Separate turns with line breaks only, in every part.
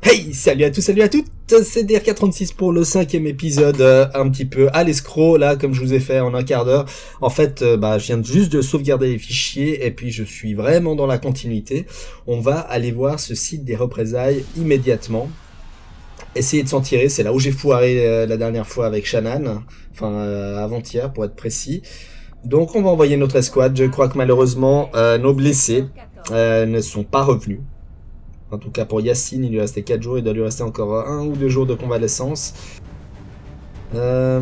Hey, salut à tous, salut à toutes, c'est DRK36 pour le 5e épisode, un petit peu à l'escroc, là, comme je vous ai fait en un quart d'heure. En fait, je viens juste de sauvegarder les fichiers, et puis je suis vraiment dans la continuité. On va aller voir ce site des représailles immédiatement. Essayer de s'en tirer, c'est là où j'ai foiré la dernière fois avec Shannon, enfin avant-hier pour être précis. Donc on va envoyer notre escouade, je crois que malheureusement nos blessés ne sont pas revenus. En tout cas pour Yacine, il lui restait 4 jours, il doit lui rester encore 1 ou 2 jours de convalescence. Ouais,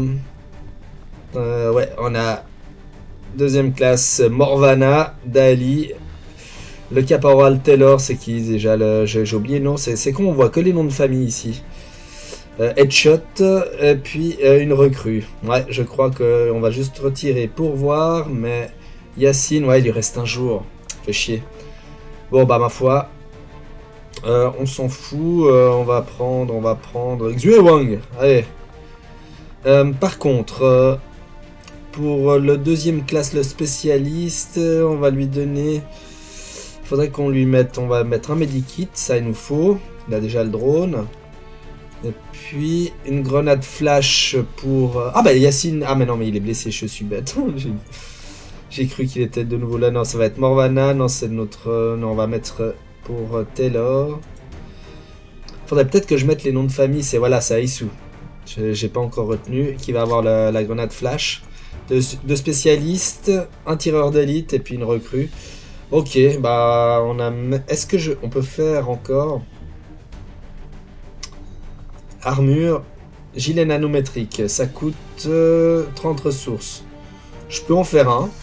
on a deuxième classe Morvana, Dali, le caporal Taylor, c'est qui déjà j'ai oublié le nom, c'est con, on voit que les noms de famille ici. Headshot, et puis une recrue. Ouais, je crois qu'on va juste retirer pour voir, mais Yacine, ouais, il lui reste un jour. Fait chier. Bon, bah ma foi, on s'en fout, on va prendre Xue Wang. Allez. Par contre, pour le deuxième classe, le spécialiste, on va lui donner... Il faudrait qu'on lui mette... On va mettre un medikit, ça il nous faut. Il a déjà le drone. Et puis une grenade flash pour... Ah bah Yacine... Ah mais non, mais il est blessé, je suis bête. J'ai cru qu'il était de nouveau là. Non, ça va être Morvana. Non, c'est notre... Non, on va mettre pour Taylor. Faudrait peut-être que je mette les noms de famille. C'est voilà, c'est Aïssou. J'ai pas encore retenu. Qui va avoir la grenade flash. Deux spécialistes, un tireur d'élite et puis une recrue. Ok, bah on a... Est-ce que on peut faire encore... Armure, gilet nanométrique, ça coûte 30 ressources. Je peux en faire un.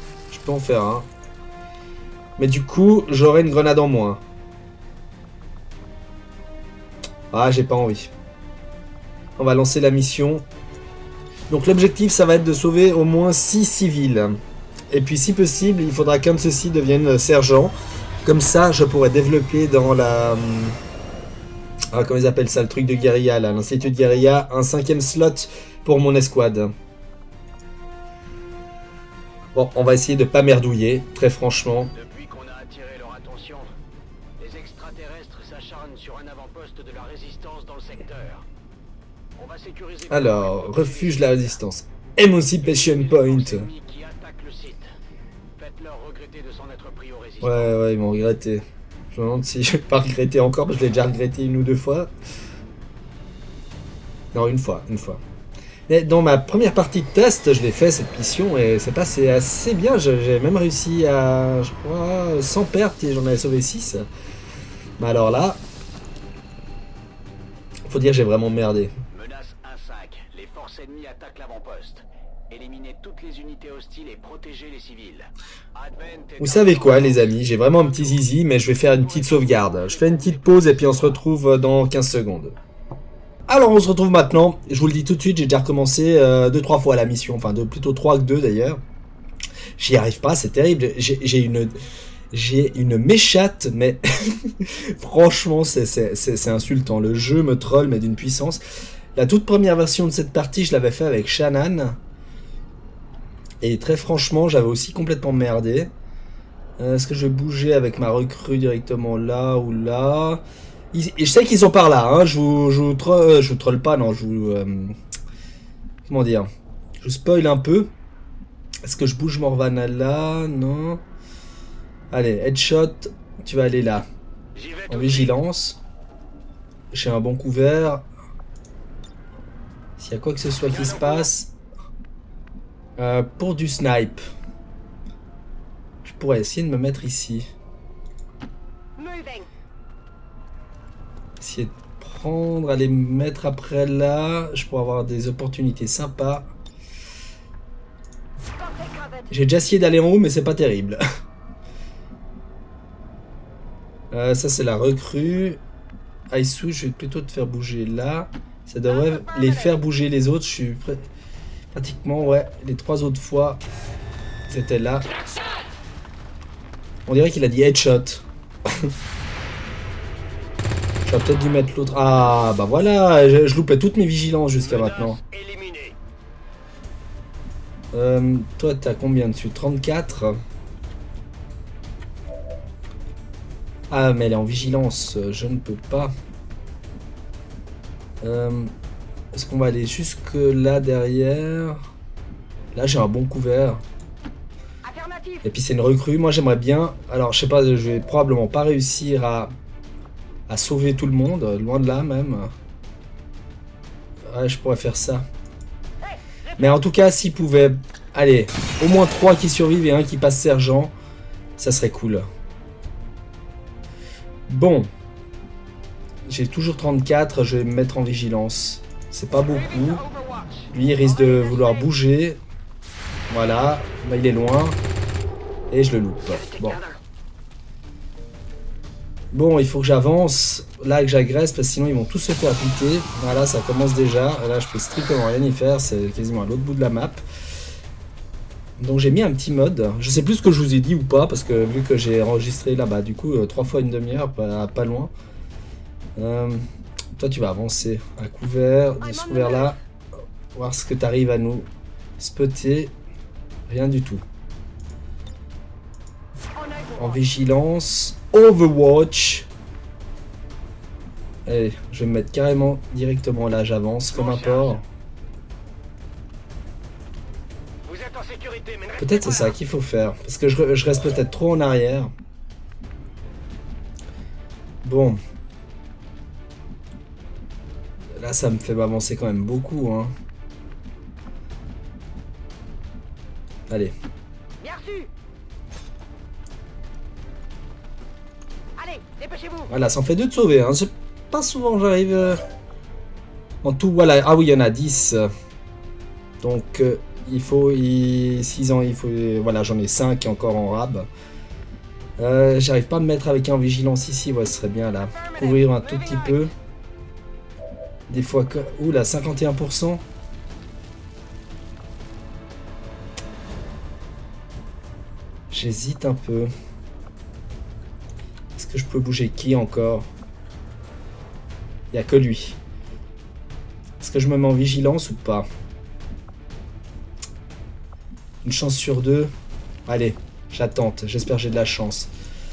Mais du coup, j'aurai une grenade en moins. Ah, j'ai pas envie. On va lancer la mission. Donc l'objectif, ça va être de sauver au moins 6 civils. Et puis si possible, il faudra qu'un de ceux-ci devienne sergent. Comme ça, je pourrais développer dans la... Ah, comment ils appellent ça, le truc de guérilla, là, l'institut de guérilla, un 5e slot pour mon escouade. Bon, on va essayer de pas merdouiller, très franchement.
Depuis qu'on a attiré leur attention, les extraterrestres s'acharnent sur un avant-poste de la résistance dans le secteur. On va sécuriser...
Alors, refuge de la résistance. Emancipation Point.
Qui attaquent le site. Faites-leur regretter de s'en être pris aux résistants.
Ouais, ils m'ont regretté. Je me demande si je vais pas regretter encore, parce que je l'ai déjà regretté 1 ou 2 fois. Non, une fois. Mais dans ma première partie de test, je l'ai fait cette mission et c'est passé assez bien. J'ai même réussi à, je crois, 100 pertes et j'en avais sauvé 6. Mais alors là, faut dire que j'ai vraiment merdé.
Menace 1-5. Les forces ennemies attaquent l'avant-poste. Éliminez toutes les unités hostiles et protégez les civils.
Vous savez quoi les amis, j'ai vraiment un petit zizi, mais je vais faire une petite sauvegarde. Je fais une petite pause et puis on se retrouve dans 15 secondes. Alors on se retrouve maintenant, je vous le dis tout de suite, j'ai déjà recommencé 2-3 fois la mission, enfin plutôt 3 que 2 d'ailleurs. J'y arrive pas, c'est terrible, j'ai une méchate, mais franchement c'est insultant. Le jeu me troll mais d'une puissance. La toute première version de cette partie, je l'avais fait avec Shannon. Et très franchement, j'avais aussi complètement merdé. Est-ce que je vais bouger avec ma recrue directement là ou là? Je sais qu'ils sont par là, hein. Je vous troll pas, non, je vous... comment dire? Je vous spoil un peu. Est-ce que je bouge Morvana là? Non. Allez, headshot, tu vas aller là. En vigilance. J'ai un bon couvert. S'il y a quoi que ce soit qui se passe... pour du snipe, je pourrais essayer de me mettre ici. Essayer de prendre, aller me mettre après là. Je pourrais avoir des opportunités sympas. J'ai déjà essayé d'aller en haut, mais c'est pas terrible. Ça, c'est la recrue. Aïssou, je vais plutôt te faire bouger là. Ça devrait les faire bouger les autres. Je suis prêt. Pratiquement, ouais, les 3 autres fois, c'était là. On dirait qu'il a dit headshot. J'aurais peut-être dû mettre l'autre. Ah, bah voilà, je loupais toutes mes vigilances jusqu'à maintenant. Toi, t'as combien dessus? 34. Ah, mais elle est en vigilance, je ne peux pas. Est-ce qu'on va aller jusque là derrière? Là j'ai un bon couvert. Et puis c'est une recrue. Moi j'aimerais bien... Alors je sais pas, je vais probablement pas réussir à sauver tout le monde. Loin de là même. Ouais, je pourrais faire ça. Mais en tout cas, s'il pouvait... Allez, au moins 3 qui survivent et un qui passe sergent. Ça serait cool. Bon. J'ai toujours 34. Je vais me mettre en vigilance. C'est pas beaucoup. Lui, il risque de vouloir bouger. Voilà. Bah, il est loin. Et je le loupe. Bon. Bon, il faut que j'avance. Là, que j'agresse, parce que sinon, ils vont tous se faire appliquer. Voilà, ça commence déjà. Là, je peux strictement rien y faire. C'est quasiment à l'autre bout de la map. Donc, j'ai mis un petit mode. Je sais plus ce que je vous ai dit ou pas, parce que vu que j'ai enregistré là-bas, du coup, 3 fois une demi-heure, pas loin. Toi, tu vas avancer à couvert. De ce couvert-là. Voir ce que tu arrives à nous spotter. Rien du tout. En vigilance. Overwatch. Allez, je vais me mettre carrément directement là. J'avance comme un porc. Peut-être c'est ça qu'il faut faire. Parce que je reste peut-être trop en arrière. Bon. Là, ça me fait avancer quand même beaucoup. Hein. Allez. Voilà, ça en fait 2 de sauver. Hein. C'est pas souvent j'arrive... En tout, voilà. Ah oui, il y en a 10. Donc, il faut... 6 ans, il faut... Voilà, j'en ai 5 encore en rab. J'arrive pas à me mettre avec un vigilance ici. Ouais, ce serait bien, là. Couvrir un tout petit peu. Des fois que... Ouh, là, 51%. J'hésite un peu. Est-ce que je peux bouger qui encore? Il n'y a que lui. Est-ce que je me mets en vigilance ou pas? Une chance sur 2. Allez, j'attente. J'espère que j'ai de la chance.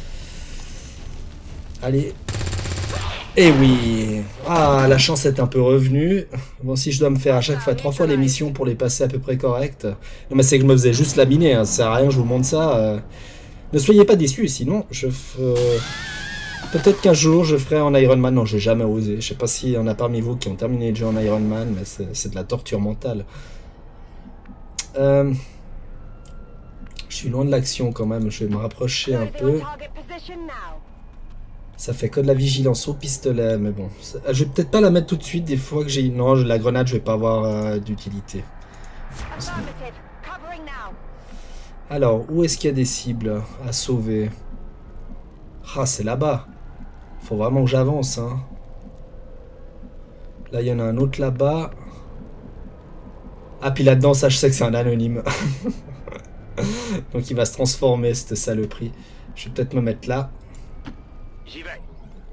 Allez. Eh oui. Ah, la chance est un peu revenue. Bon, si je dois me faire à chaque fois 3 fois les missions pour les passer à peu près correctes. Non, mais c'est que je me faisais juste laminer. Hein. Ça sert à rien, je vous montre ça. Ne soyez pas déçus, sinon je peut-être qu'un jour je ferai en Iron Man. Non, je vais jamais oser. Je sais pas s'il y en a parmi vous qui ont terminé le jeu en Iron Man, mais c'est de la torture mentale. Je suis loin de l'action quand même. Je vais me rapprocher un peu. Ça fait que de la vigilance au pistolet, mais bon. Je vais peut-être pas la mettre tout de suite. Des fois que j'ai... Non, la grenade, je vais pas avoir d'utilité. Alors, où est-ce qu'il y a des cibles à sauver? Ah, c'est là-bas. Faut vraiment que j'avance, hein. Là, il y en a un autre là-bas. Ah, puis là-dedans, ça, je sais que c'est un anonyme. Donc, il va se transformer, cette saloperie. Je vais peut-être me mettre là.
J'y vais.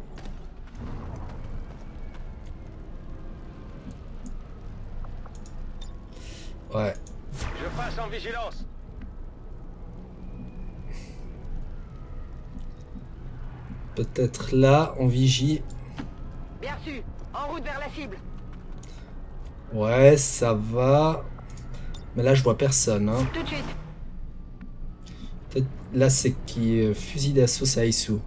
Ouais.
Je passe en vigilance.
Peut-être là, on vigie.
Bien reçu. En route vers la cible.
Ouais, ça va. Mais là, je vois personne. Hein.
Tout de suite.
Peut-être là, c'est qui fusil d'assaut, c'est Aisu.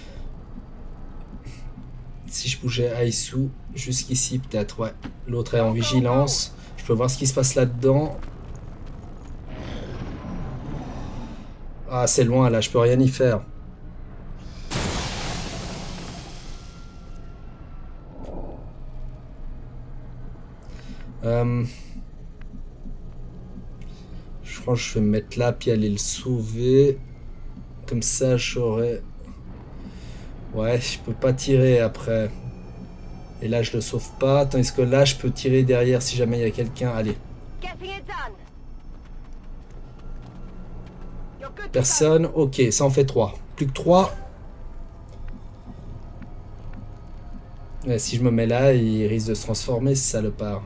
Si je bougeais Aisu jusqu'ici, peut-être, ouais. L'autre est en vigilance. Je peux voir ce qui se passe là-dedans. Ah, c'est loin, là, je peux rien y faire. Je crois que je vais me mettre là, puis aller le sauver. Comme ça, j'aurais... Ouais, je peux pas tirer après. Et là, je le sauve pas. Tandis que là, je peux tirer derrière si jamais il y a quelqu'un. Allez. Personne. Ok, ça en fait 3. Plus que 3. Ouais, si je me mets là, il risque de se transformer, c'est ça le part.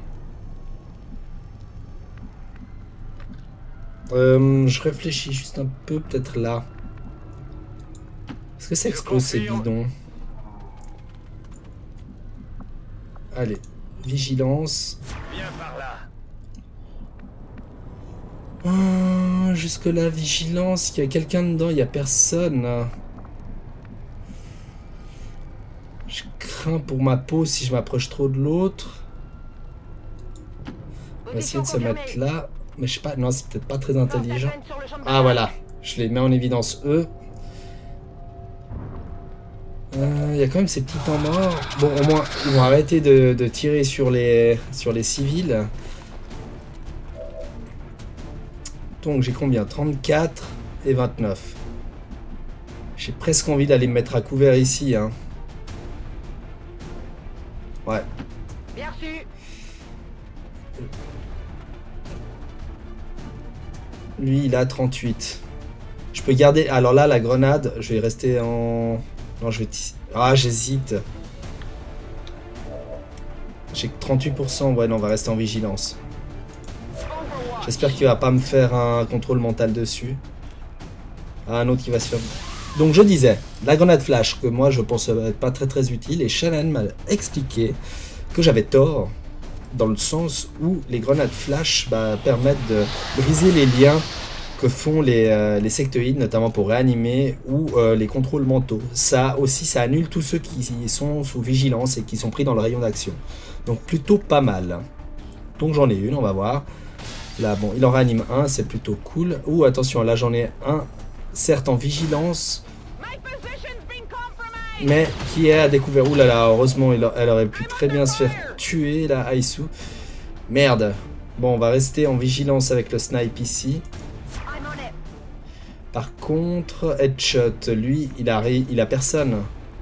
Je réfléchis juste un peu, peut-être là. Est-ce que ça explose ces bidons? Allez, Vigilance.
Viens par là.
Jusque là, vigilance. Il y a quelqu'un dedans, il n'y a personne. Je crains pour ma peau si je m'approche trop de l'autre. On va essayer de se mettre là. Mais je sais pas, non, c'est peut-être pas très intelligent. Ah voilà, je les mets en évidence eux. Il y a quand même ces petits temps morts. Bon, au moins, ils vont arrêter de tirer sur les civils. Donc j'ai combien? 34 et 29. J'ai presque envie d'aller me mettre à couvert ici. Hein. Ouais.
Bien reçu.
Lui, il a 38. Je peux garder... Alors là, la grenade, je vais rester en... Non, je vais... Ah, j'hésite. J'ai que 38%. Ouais, non, on va rester en vigilance. J'espère qu'il va pas me faire un contrôle mental dessus. Ah, un autre qui va se faire... Donc je disais, la grenade flash, que moi je pense être pas très utile, et Shannon m'a expliqué que j'avais tort, dans le sens où les grenades flash permettent de briser les liens que font les sectoïdes, notamment pour réanimer, ou les contrôles mentaux. Ça aussi, ça annule tous ceux qui sont sous vigilance et qui sont pris dans le rayon d'action. Donc plutôt pas mal. Donc j'en ai une, on va voir. Là, bon, il en réanime un, c'est plutôt cool. Ouh, attention, là j'en ai un, certes en vigilance, mais qui est à découvert. Ouh là là, heureusement, elle aurait pu très bien se faire tuer, la Aisu. Merde. Bon, on va rester en vigilance avec le snipe ici. Par contre, Headshot, lui, il a personne.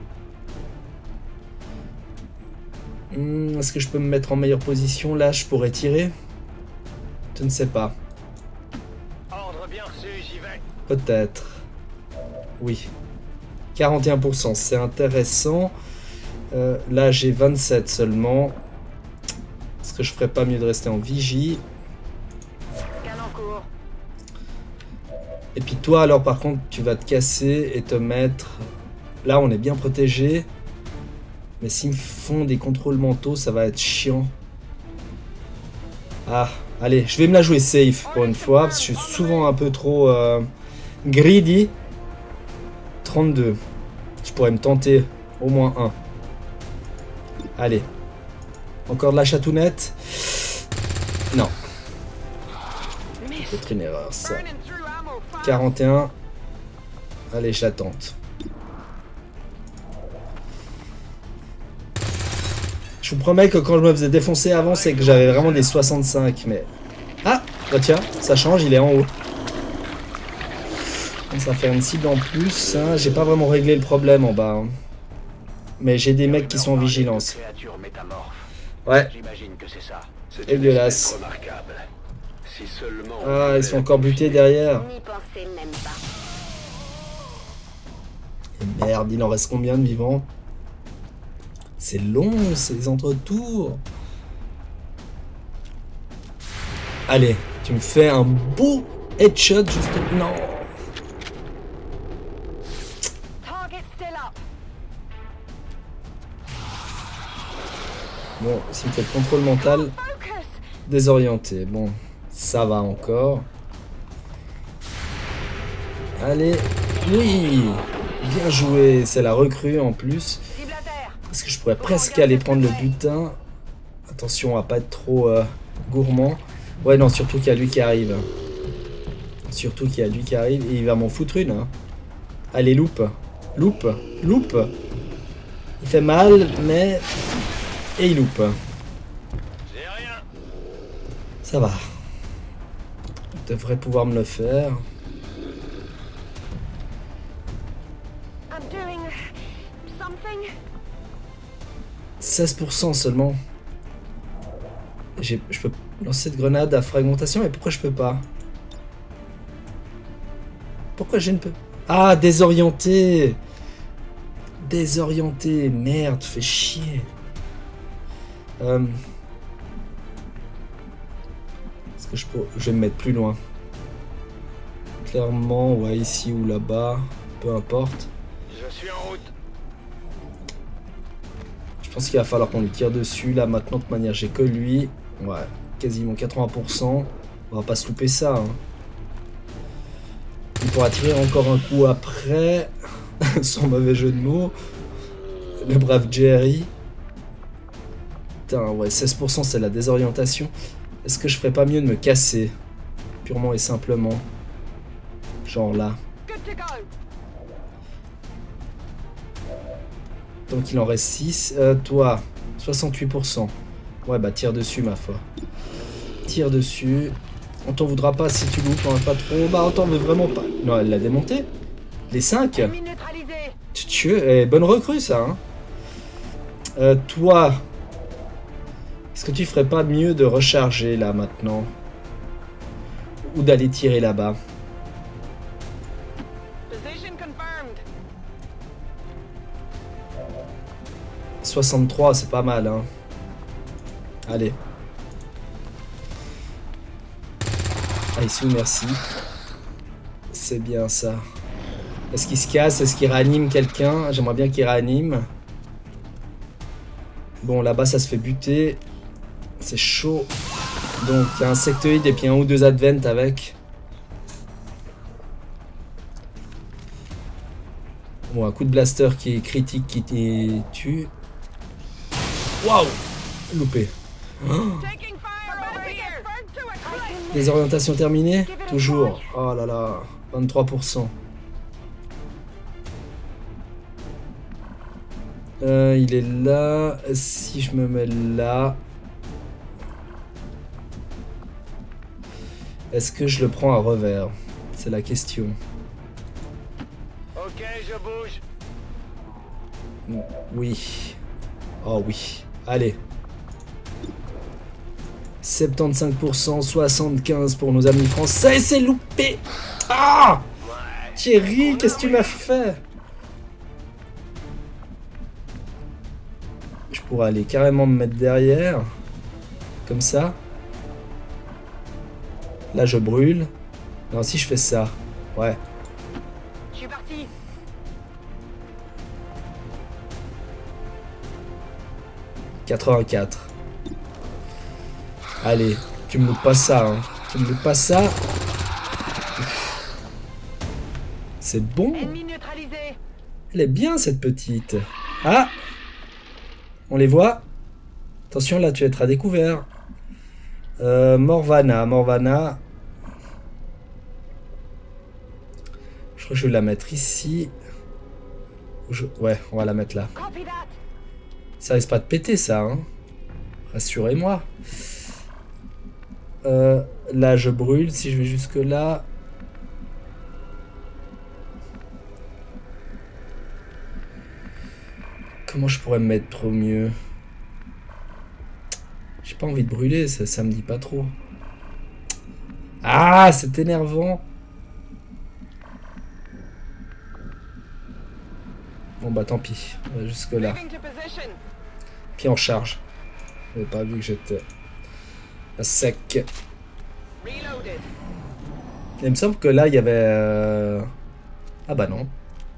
Est-ce que je peux me mettre en meilleure position? Là, je pourrais tirer. Je ne sais pas.
Ordre bien reçu, j'y vais.
Peut-être. Oui. 41%, c'est intéressant. Là, j'ai 27 seulement. Est-ce que je ferais pas mieux de rester en vigie? Et puis toi, alors, par contre, tu vas te casser et te mettre... Là, on est bien protégé. Mais s'ils me font des contrôles mentaux, ça va être chiant. Ah, allez, je vais me la jouer safe pour une fois, parce que je suis souvent un peu trop greedy. 32. Je pourrais me tenter au moins un. Allez. Encore de la chatounette? Non. C'est une erreur, ça. 41. Allez, je la tente. Je vous promets que quand je me faisais défoncer avant, c'est que j'avais vraiment des 65, mais... Ah, bah tiens, ça change, il est en haut. Ça va faire une cible en plus. Hein. J'ai pas vraiment réglé le problème en bas. Hein. Mais j'ai des mecs qui sont en vigilance. Ouais. Dégueulasse. Ah, ils sont encore butés derrière. Et merde, il en reste combien de vivants? C'est long, ces entretours. Allez, tu me fais un beau headshot juste... Non. Bon, s'il me fait le contrôle mental, désorienté. Bon, ça va encore. Allez, oui, bien joué. C'est la recrue en plus. Parce que je pourrais presque aller prendre le butin. Attention à pas être trop gourmand. Ouais, non, surtout qu'il y a lui qui arrive. Surtout qu'il y a lui qui arrive et il va m'en foutre une. Hein. Allez, loupe. Loupe. Loupe. Il fait mal, mais... Et il loupe. Ça va. Il devrait pouvoir me le faire. « 16% seulement. Je peux lancer de grenade à fragmentation, mais pourquoi je peux pas? Pourquoi je ne peux... Ah, désorienté. Désorienté. Merde, fais chier. Est-ce que je vais me mettre plus loin? Clairement, ouais, ici ou là-bas, peu importe.
Je suis en route.
Je Je pense qu'il va falloir qu'on lui tire dessus. Là, maintenant, de toute manière, j'ai que lui. Ouais, quasiment 80%. On va pas se louper ça. Hein. Il pourra tirer encore un coup après. Sans mauvais jeu de mots. Le brave Jerry. Putain, ouais, 16% c'est la désorientation. Est-ce que je ferais pas mieux de me casser? Purement et simplement. Genre là. Donc il en reste 6. Toi, 68%. Ouais, bah tire dessus, ma foi. Tire dessus. On t'en voudra pas si tu loupes, hein, pas trop. Bah, on t'en veut vraiment pas. Non, elle l'a démonté. Les 5. Tu tues. Eh, bonne recrue, ça. Hein. Toi. Est-ce que tu ferais pas mieux de recharger, là, maintenant? Ou d'aller tirer là-bas? 63, c'est pas mal, hein. Allez. Ah, ici, merci. C'est bien ça. Est-ce qu'il se casse? Est-ce qu'il réanime quelqu'un? J'aimerais bien qu'il réanime. Bon, là-bas, ça se fait buter. C'est chaud. Donc, il y a un sectoïde et puis un ou deux advent avec. Bon, un coup de blaster qui est critique, qui tue. Waouh! Loupé. Oh. Désorientation terminée? Toujours. Oh là là. 23%. Il est là. Si je me mets là... Est-ce que je le prends à revers? C'est la question.
Ok, je bouge.
Oui. Oh oui. Allez. 75%, 75% pour nos amis français. C'est loupé. Ah! Thierry, qu'est-ce que tu m'as fait? Je pourrais aller carrément me mettre derrière. Comme ça. Là, je brûle. Non, si je fais ça. Ouais.
Je suis parti.
« 84. Allez, tu me loupes pas ça, hein. Tu me loupes pas ça. C'est bon. Elle est bien, cette petite. Ah! On les voit. Attention, là, tu vas être à découvert. Morvana. Morvana. Je crois que je vais la mettre ici. Ouais, on va la mettre là. Ça risque pas de péter, ça, hein. Rassurez-moi. Là, je brûle. Si je vais jusque là... Comment je pourrais me mettre au mieux? J'ai pas envie de brûler, ça me dit pas trop. Ah, c'est énervant. Bon bah tant pis, on va jusque là. Puis on charge. J'avais pas vu que j'étais à sec. Il me semble que là il y avait... Ah bah non.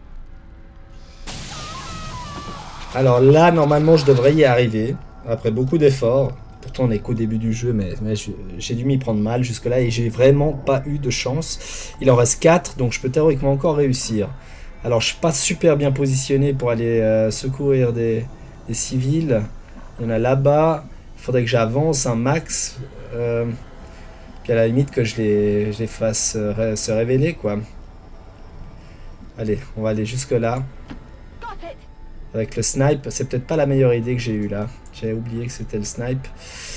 Alors là normalement je devrais y arriver. Après beaucoup d'efforts. Pourtant on est qu'au début du jeu, mais j'ai dû m'y prendre mal jusque là et j'ai vraiment pas eu de chance. Il en reste 4, donc je peux théoriquement encore réussir. Alors je suis pas super bien positionné pour aller secourir des civils. Il y en a là-bas. Il faudrait que j'avance un max. Puis à la limite que je les fasse se révéler, quoi. Allez, on va aller jusque là. Avec le snipe, c'est peut-être pas la meilleure idée que j'ai eue là. J'avais oublié que c'était le snipe.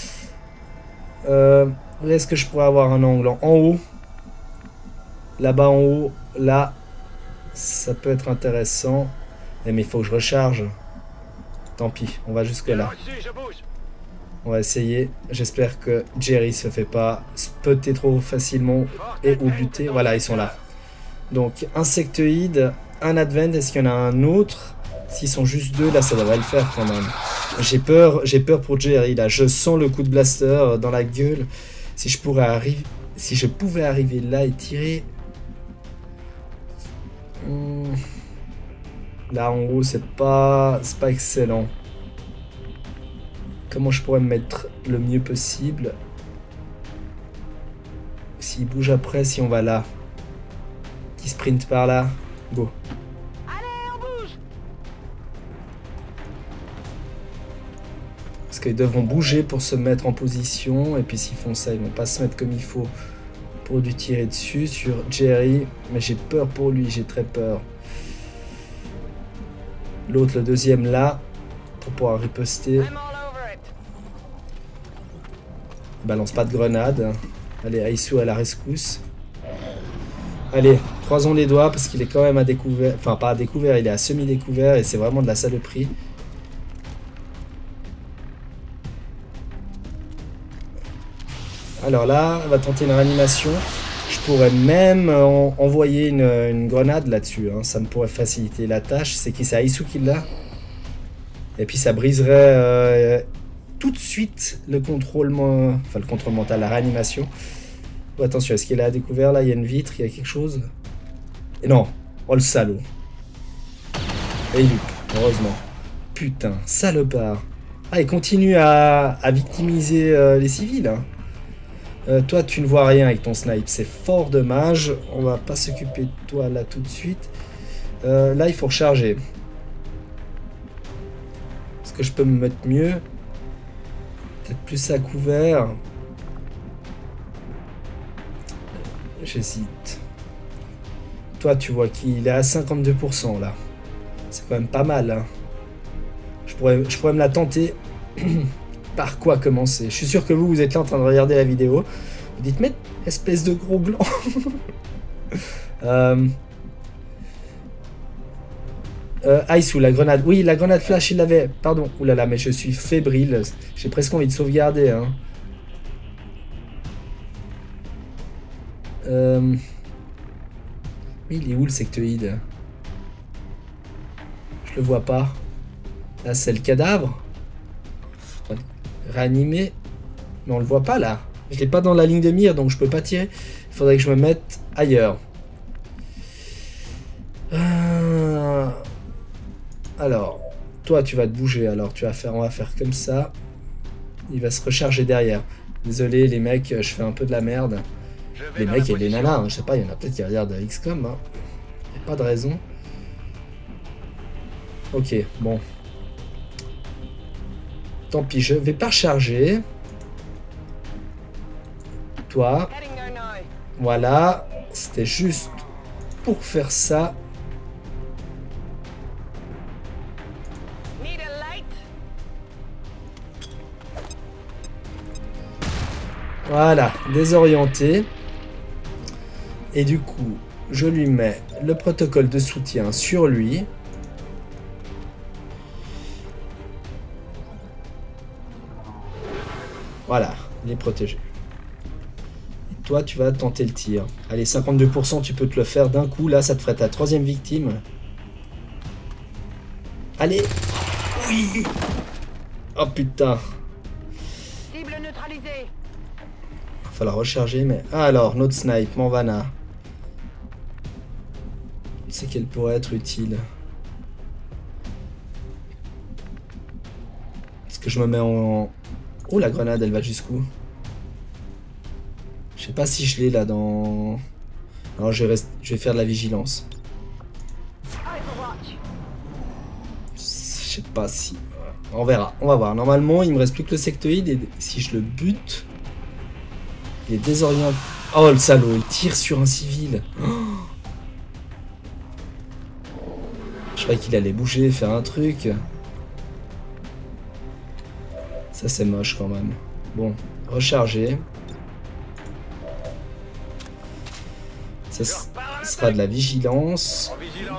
Est-ce que je pourrais avoir un angle en haut? Là-bas en haut, là. Ça peut être intéressant. Mais il faut que je recharge. Tant pis, on va jusque là. On va essayer. J'espère que Jerry se fait pas spotter trop facilement et ou buter. Voilà, ils sont là. Donc, insectoïde, un advent. Est-ce qu'il y en a un autre? S'ils sont juste deux, là, ça devrait le faire quand même. J'ai peur pour Jerry, là. Je sens le coup de blaster dans la gueule. Si je pouvais arriver là et tirer... Là, en haut, c'est pas excellent. Comment je pourrais me mettre le mieux possible? S'il bouge après, si on va là. Qui sprint par là. Go.
Allez, on bouge.
Parce qu'ils devront bouger pour se mettre en position. Et puis s'ils font ça, ils vont pas se mettre comme il faut pour lui tirer dessus sur Jerry. Mais j'ai peur pour lui, j'ai très peur. L'autre, le deuxième là, pour pouvoir riposter.
I'm all over it.
Balance pas de grenade. Allez, Aisu à la rescousse. Allez, croisons les doigts parce qu'il est quand même à découvert. Enfin, pas à découvert, il est à semi-découvert et c'est vraiment de la saloperie. Alors là, on va tenter une réanimation. Je pourrais même envoyer une grenade là-dessus. Hein. Ça me pourrait faciliter la tâche. C'est qui? C'est Aisu qui l'a. Et puis ça briserait tout de suite le contrôle, enfin le contrôle mental, la réanimation. Oh, attention, est-ce qu'il est à découvert là? Il y a une vitre, il y a quelque chose. Et non, oh le salaud. Et il loupe, heureusement. Putain, salopard. Ah, il continue à victimiser les civils. Hein. Toi, tu ne vois rien avec ton snipe, c'est fort dommage. On va pas s'occuper de toi là tout de suite. Là, il faut recharger. Est-ce que je peux me mettre mieux? Peut-être plus à couvert. J'hésite. Toi, tu vois qu'il est à 52% là. C'est quand même pas mal. Hein. Je pourrais me la tenter. Par quoi commencer? Je suis sûr que vous êtes là en train de regarder la vidéo. Vous dites, mais espèce de gros gland. Aisu, la grenade. Oui, la grenade flash, il l'avait. Pardon. Ouh là là, mais je suis fébrile. J'ai presque envie de sauvegarder. Hein. Mais il est où le sectoïde? Je le vois pas. Là, c'est le cadavre. Réanimé. Mais on le voit pas là. Je l'ai pas dans la ligne de mire, donc je peux pas tirer. Il faudrait que je me mette ailleurs. Alors, toi, tu vas te bouger. Alors, on va faire comme ça. Il va se recharger derrière. Désolé, les mecs, je fais un peu de la merde. Les mecs et les nanas, hein, je sais pas, il y en a peut-être qui regardent XCOM. Hein. Y a pas de raison. Ok, bon. Tant pis, je vais pas recharger. Toi. Voilà. C'était juste pour faire ça. Voilà, désorienté. Et du coup, je lui mets le protocole de soutien sur lui. Voilà, il est protégé. Et toi, tu vas tenter le tir. Allez, 52%, tu peux te le faire d'un coup. Là, ça te ferait ta troisième victime. Allez. Oui. Oh putain.
Cible neutralisée.
Va falloir recharger, mais... Ah, alors, notre snipe, Morvana. C'est qu'elle pourrait être utile. Est-ce que je me mets en... Oh, la grenade, elle va jusqu'où? Je sais pas si je l'ai là dans... Alors, je vais faire de la vigilance. Je sais pas si... On verra, on va voir. Normalement, il me reste plus que le sectoïde et si je le bute... Il est désorienté. Oh, le salaud, il tire sur un civil. Oh, je croyais qu'il allait bouger, faire un truc. Ça, c'est moche quand même. Bon, recharger. Ça sera de la vigilance.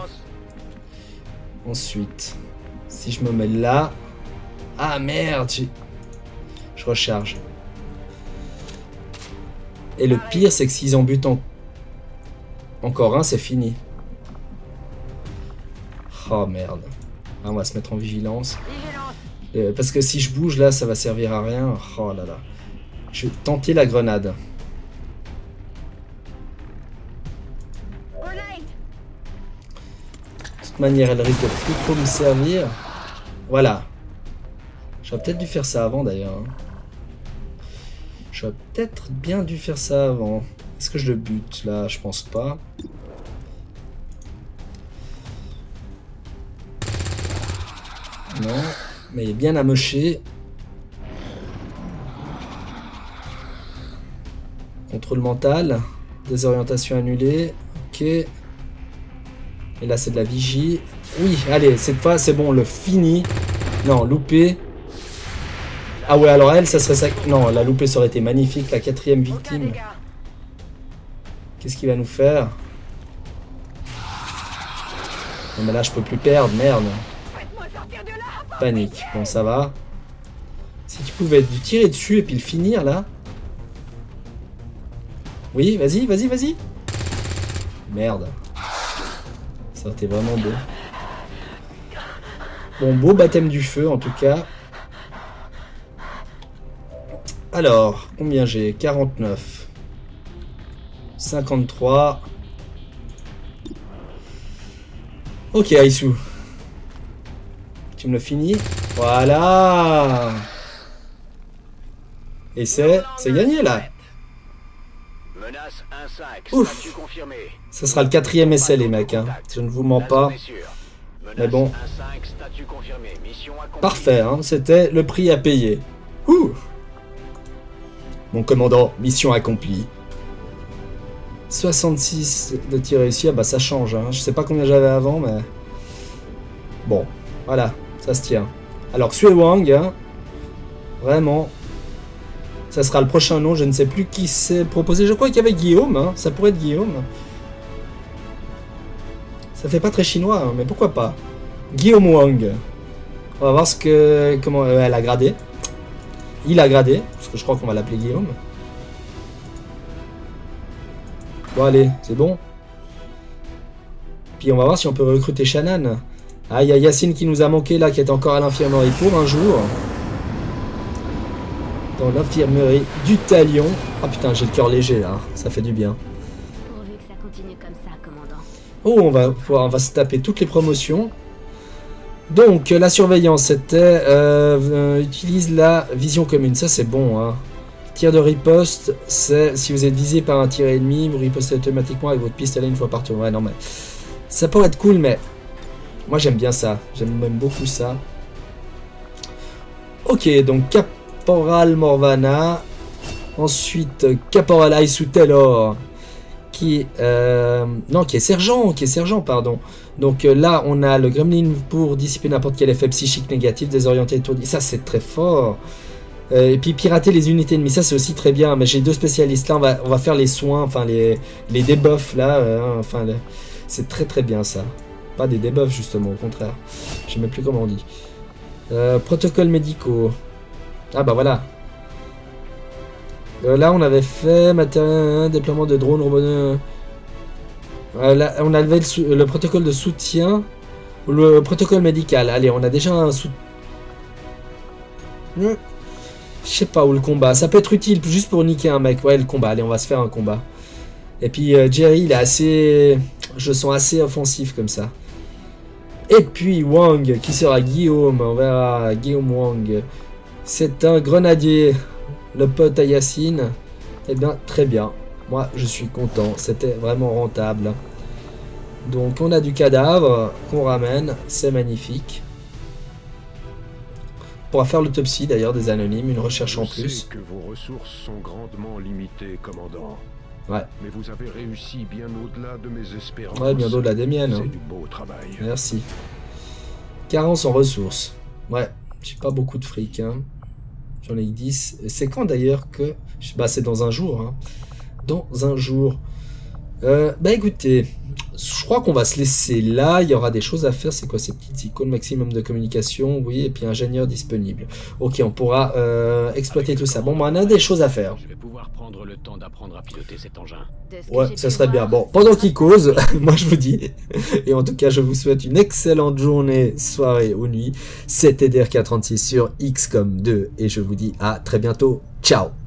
Ensuite, si je me mets là... Ah merde, je recharge. Et le pire, c'est que s'ils en butent encore un, c'est fini. Oh merde. Ah, on va se mettre en vigilance. Parce que si je bouge là, ça va servir à rien. Oh là là. Je vais tenter la grenade. De toute manière, elle risque de plus trop me servir. Voilà. J'aurais peut-être dû faire ça avant d'ailleurs. J'aurais peut-être bien dû faire ça avant. Est-ce que je le bute là? Je pense pas. Non, mais il est bien amoché. Contrôle mental. Désorientation annulée. Ok. Et là, c'est de la vigie. Oui, allez, cette fois, c'est bon, on le finit. Non, loupé. Ah ouais, alors elle, ça serait ça. Non, la loupée, ça aurait été magnifique. La 4e victime. Qu'est-ce qu'il va nous faire? Non, mais là, je peux plus perdre, merde. Panique. Bon, ça va. Si tu pouvais lui tirer dessus et puis le finir, là. Oui, vas-y, vas-y, vas-y. Merde. Ça aurait été vraiment beau. Bon, beau baptême du feu, en tout cas. Alors, combien j'ai? 49. 53. Ok, Aisu. Tu me le finis? Voilà. Et c'est gagné, là.
Menace 1-5,
Ouf.
statut confirmé.
Ça sera le 4e essai, les mecs. Hein. Je ne vous mens pas. Mais bon.
1-5, statut confirmé. Mission accomplie.
Parfait, hein. C'était le prix à payer. Ouh. Mon commandant, mission accomplie. 66 de tir réussi, ah bah ça change. Hein. Je sais pas combien j'avais avant, mais... Bon, voilà, ça se tient. Alors, Sui Wang, hein, vraiment... Ça sera le prochain nom, je ne sais plus qui s'est proposé. Je crois qu'il y avait Guillaume, hein. Ça pourrait être Guillaume. Ça fait pas très chinois, hein, mais pourquoi pas. Guillaume Wang. On va voir ce que... Comment elle a gradé. Il a gradé, parce que je crois qu'on va l'appeler Guillaume. Bon allez, c'est bon. Puis on va voir si on peut recruter Shannon. Ah, il y a Yacine qui nous a manqué là, qui est encore à l'infirmerie pour un jour. Dans l'infirmerie du Talion. Ah putain, j'ai le cœur léger là, ça fait du bien.
Pourvu que ça continue comme ça, commandant.
Oh, on va se taper toutes les promotions. Donc, la surveillance, c'était... utilise la vision commune, ça c'est bon. Hein. Tir de riposte, c'est si vous êtes visé par un tir ennemi, vous ripostez automatiquement avec votre pistolet une fois par tour. Ouais, non mais... Ça pourrait être cool, mais... Moi j'aime bien ça, j'aime même beaucoup ça. Ok, donc Caporal Morvana. Ensuite, Caporal Aisu Taylor. Qui est sergent, pardon. Donc là, on a le Gremlin pour dissiper n'importe quel effet psychique négatif, désorienté, étourdi. Ça, c'est très fort. Et puis pirater les unités ennemies, ça c'est aussi très bien. Mais j'ai deux spécialistes là, on va faire les soins, enfin les debuffs là. C'est très très bien ça. Pas des debuffs justement, au contraire. Je ne sais même plus comment on dit. Protocoles médicaux. Ah bah voilà. Là, on avait fait matériel, déploiement de drones, robots. Là, on avait le protocole de soutien, ou le protocole médical. Allez, on a déjà un soutien. Je sais pas où le combat. Ça peut être utile juste pour niquer un mec. Ouais, le combat. Allez, on va se faire un combat. Et puis Jerry, il est assez. Je le sens assez offensif comme ça. Et puis Wang, qui sera Guillaume. On verra Guillaume Wang. C'est un grenadier. Le pote à Yacine, eh bien, très bien. Moi, je suis content. C'était vraiment rentable. Donc, on a du cadavre qu'on ramène. C'est magnifique. On pourra faire l'autopsie, d'ailleurs, des anonymes. Une recherche en plus.
Je sais que vos ressources sont grandement limitées, commandant.
Ouais.
Mais vous avez réussi bien au-delà de mes espérances.
Ouais, bien au-delà des miennes.
C'est
Hein.
du beau travail.
Merci. Carence en ressources. Ouais, j'ai pas beaucoup de fric, hein. J'en ai 10. C'est quand d'ailleurs que... Bah c'est dans un jour. Hein. Dans un jour. Bah écoutez, je crois qu'on va se laisser là. Il y aura des choses à faire. C'est quoi ces petites icônes? Maximum de communication. Oui, et puis ingénieur disponible. Ok, on pourra exploiter tout ça. Bon, bah, on a des choses à faire.
Je vais pouvoir prendre le temps d'apprendre à piloter cet engin.
Ouais, ça serait bien. Bon, pendant qu'il cause, moi je vous dis, et en tout cas je vous souhaite une excellente journée, soirée ou nuit. C'était DRK36 sur XCOM 2 et je vous dis à très bientôt. Ciao!